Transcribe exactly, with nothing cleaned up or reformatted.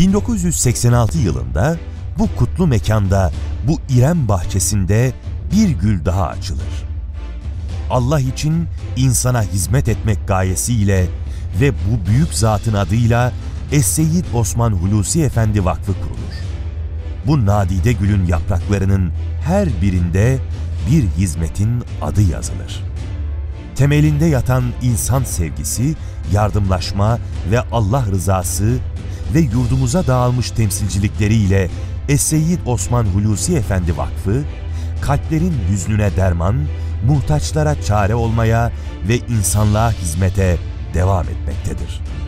bin dokuz yüz seksen altı yılında bu kutlu mekanda, bu İrem bahçesinde bir gül daha açılır. Allah için insana hizmet etmek gayesiyle ve bu büyük zatın adıyla Es-Seyyid Osman Hulusi Efendi Vakfı kurulur. Bu nadide gülün yapraklarının her birinde bir hizmetin adı yazılır. Temelinde yatan insan sevgisi, yardımlaşma ve Allah rızası ve yurdumuza dağılmış temsilcilikleriyle Es-Seyyid Osman Hulusi Efendi Vakfı, kalplerin hüznüne derman, muhtaçlara çare olmaya ve insanlığa hizmete devam etmektedir.